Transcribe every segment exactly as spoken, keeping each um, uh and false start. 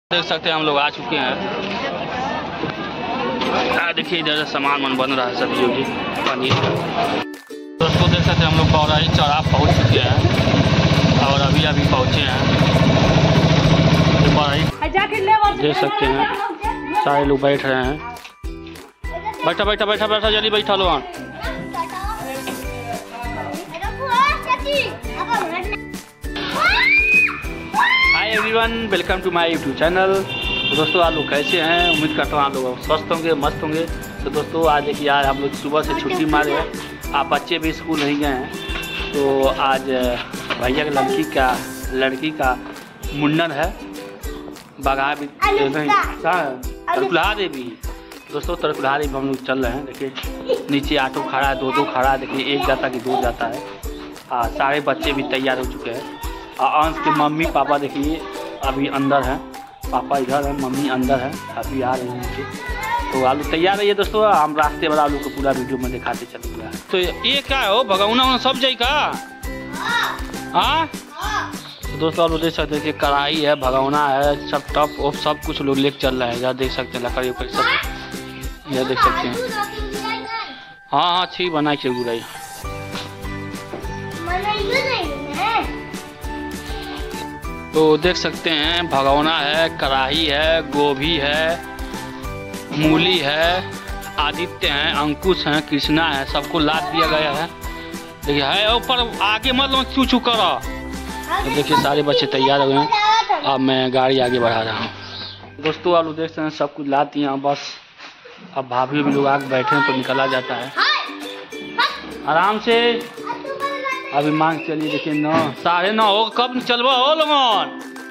देख सकते हैं हम लोग आ चुके हैं। देखिए इधर सामान मन बन रहा है सब्जी उब्जी पनीर का। दोस्तों देख सकते हैं हम लोग पौराही चौराहा पहुंच चुके हैं और अभी अभी पहुंचे हैं। देख सकते हैं सारे लोग बैठ रहे हैं। बैठा बैठा बैठा बैठा जल्दी बैठा लो। Hi everyone, welcome to my YouTube channel. तो दोस्तों आप लोग कैसे हैं? उम्मीद करता हूँ आप लोग स्वस्थ होंगे, मस्त होंगे। तो दोस्तों आज देखिए यार हम लोग सुबह से छुट्टी मारे हैं, आप बच्चे भी स्कूल नहीं गए हैं। तो आज भैया की लड़की का लड़की का मुंडन है बगा भी तरकुलहा देवी। दोस्तों तरकुलहा देवी हम लोग चल रहे हैं। देखिए नीचे ऑटो खड़ा है, दो दो खड़ा है। देखिए एक जाता कि दो जाता है। हाँ सारे बच्चे भी तैयार हो चुके हैं। और अंश के मम्मी पापा देखिए अभी अंदर हैं, पापा इधर हैं, मम्मी अंदर है, अभी आ रहे हैं नीचे। तो आलू तैयार है ये दोस्तों। हम रास्ते वाला आलू को पूरा वीडियो में दिखाते चले गए। तो ये क्या हो भगवना सब जाए का? हाँ तो दोस्तों आप लोग देख सकते हैं कि कढ़ाई है, भगवना है, सब टप और सब कुछ लोग लेके चल रहे हैं। इधर देख सकते हैं लकड़ी उकड़ी सब, इधर देख सकते हैं। हाँ हाँ अच्छी बनाई के गुराई। तो देख सकते हैं भगवना है, कढ़ाई है, गोभी है, मूली है, आदित्य है, अंकुश है, कृष्णा है, सबको लाद दिया गया है। देखिए है ऊपर आगे मत लो चू चू करो। तो देखिए सारे बच्चे तैयार हो गए हैं। अब मैं गाड़ी आगे बढ़ा रहा हूँ। दोस्तों आप लोग देख सकते हैं सब कुछ लाद दिया बस। अब भाभी भी लोग आगे बैठे हैं तो निकला जाता है आराम से। अभी मांग चलिए देखिए नौ साढ़े नौ हो, कब चलवा हो लोगन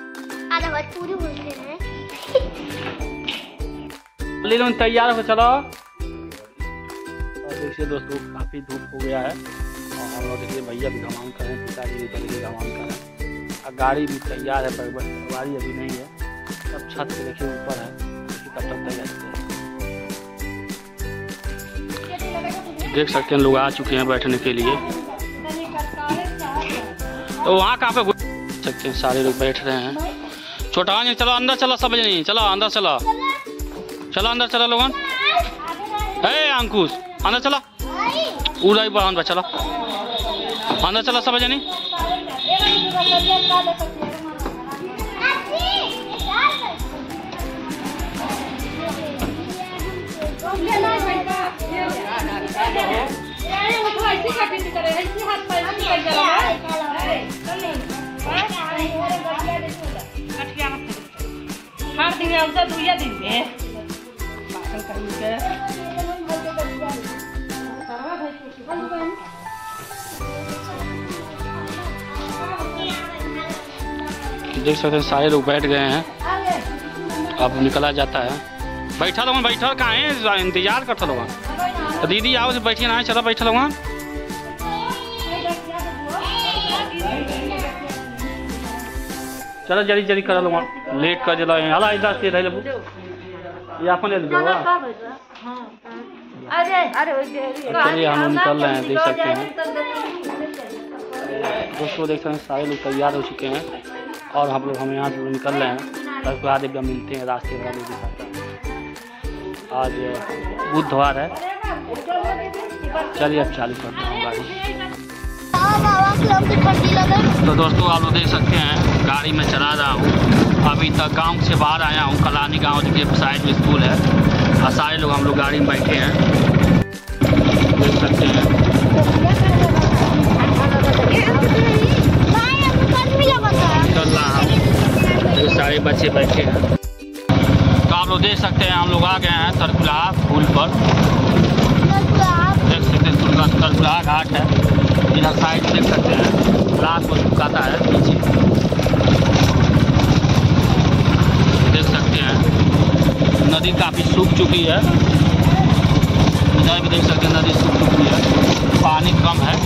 ले लो तैयार हो चलो। और देखिए दोस्तों काफी धूप हो गया है और हम लोग देखिए भैया भी घमान कर रहे हैं, पिताजी भी चलिए घमान कर रहे हैं। और गाड़ी भी तैयार है पर गाड़ी अभी नहीं है, सब छत पे देखिए ऊपर है। तब तक तैयार देख सकते हैं लोग आ चुके हैं बैठने के लिए। तो वहाँ कहाँ पे सकते हैं सारे लोग बैठ रहे हैं। छोटा नहीं चलो अंदर चलो, सब नहीं चलो अंदर चलो, चलो अंदर चलो लोगन। हे अंकुश अंदर चलो, उड़ाई बढ़ान चलो अंदर चलो सब जनी। देख सकते हैं सारे लोग बैठ गए हैं, अब निकला जाता है। बैठा लोग बैठा कहाँ है, इंतजार करता लोग। तो दीदी आओ से बैठिए ना, चलो बैठा लोग। चलो जल्दी जल्दी करा लो, लेट कर जला हला इधर से रह लो ये अपन ले लो। चलिए हम लोग निकल रहे हैं, देख सकते हैं दोस्तों। देख सकते हैं सारे लोग तैयार हो चुके हैं और हम लोग हम यहाँ से निकल रहे हैं। दस बाद एक मिलते हैं रास्ते वाले दिखाता है। आज बुधवार है। चलिए अब चालू करते हैं गाड़ी। तो दोस्तों आप लोग देख सकते हैं गाड़ी में चला रहा हूँ। अभी तक गांव से बाहर आया हूँ, कलानी गांव देखिए साइड में स्कूल है और सारे लोग हम लोग गाड़ी में बैठे हैं, देख सकते हैं। चल रहा हूँ, सारे बच्चे बैठे हैं। तो आप लोग देख सकते हैं हम लोग आ गए हैं तरकुलहा पुल पर। देख सकते हैं तरकुलहा घाट है। इधर साइड देख सकते हैं रात को सुखाता है पीछे, देख सकते हैं। नदी काफ़ी सूख चुकी है, इधर भी देख सकते हैं नदी सूख चुकी है, पानी कम है।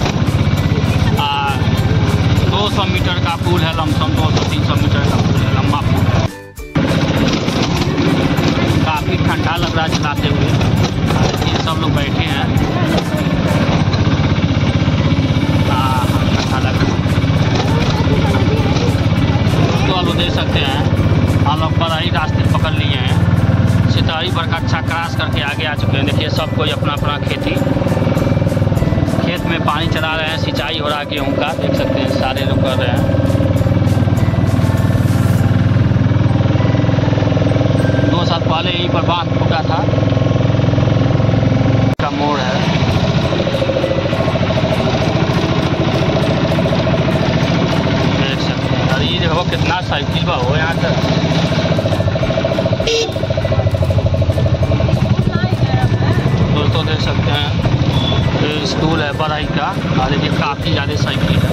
दो सौ मीटर का पुल है, लमसम दो सौ तीन सौ मीटर का पुल है, लंबा पुल है। काफ़ी ठंडा लग रहा है चलाते हुए। ये सब लोग बैठे हैं, अच्छा लग रहा है। तो आप लोग देख सकते हैं हम लोग पर सितारी रास्ते पकड़ लिए हैं। सितारी पर अच्छा क्रॉस करके आगे आ चुके हैं। देखिए सब कोई अपना अपना खेती खेत में पानी चला रहे हैं, सिंचाई हो रहा है गेहूँ का, देख सकते हैं सारे लोग कर रहे हैं। दो साल पहले यहीं पर बांध फूटा था, का मोड़ है। देख सकते हैं, अरे ये देखो कितना साइकिल बा हो यहाँ तक। दोस्तों देख सकते हैं स्कूल है पढ़ाई का, और देखिए काफ़ी ज़्यादा साइकिल है।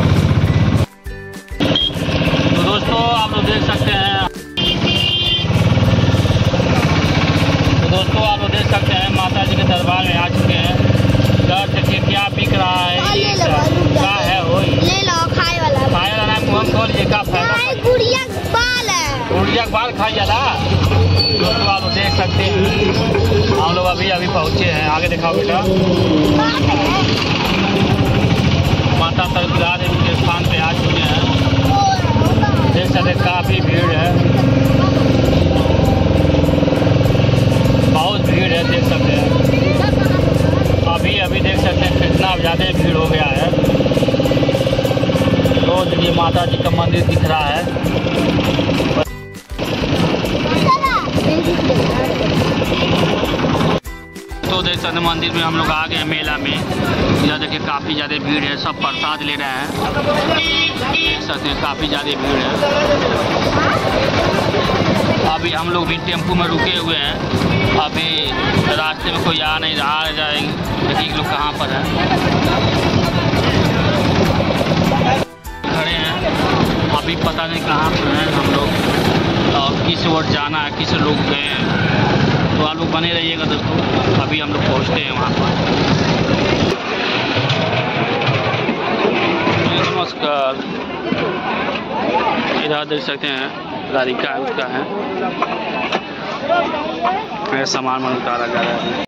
तो दोस्तों आप लोग देख सकते हैं तो दोस्तों आप लोग देख सकते हैं माता जी के दरबार में आ चुके हैं। इधर देखिए क्या बिक रहा है, क्या है वो ले लो खाए वाला खाए वाला ना मुँह खोल लीजिए, क्या फायदा। गुड़िया का बाल है, गुड़िया का बाल खाई जाला। दोस्तों आप लोग देख सकते हैं हम लोग अभी अभी पहुँचे हैं। आगे दिखाओ बेटा, माता तरकुलहा देवी के स्थान पे आ चुके हैं। देख सकते हैं काफ़ी भीड़ है, बहुत भीड़ है, देख सकते हैं। अभी अभी देख सकते हैं कितना ज़्यादा भीड़ हो गया है। तो ये माता जी का मंदिर दिख रहा है। तो देख सकते हैं मंदिर में हम लोग आ गए हैं मेला में। इधर देखिए काफ़ी ज़्यादा भीड़ है, सब प्रसाद ले रहे हैं। देख सकते हैं काफ़ी ज़्यादा भीड़ है। अभी हम लोग भी टेम्पू में रुके हुए हैं। अभी रास्ते में कोई आ नहीं रहा, आ जाएंगे देखिए लोग कहाँ पर है, खड़े हैं। अभी पता नहीं कहाँ पर हैं हम लोग और किस ओर जाना है, किस लोग गए हैं। तो आप लोग बने रहिएगा दोस्तों, अभी हम लोग पहुँचते हैं वहाँ पर। नमस्कार, इधर देख सकते हैं गाड़ी का उसका है, सामान में उतारा जा रहा है।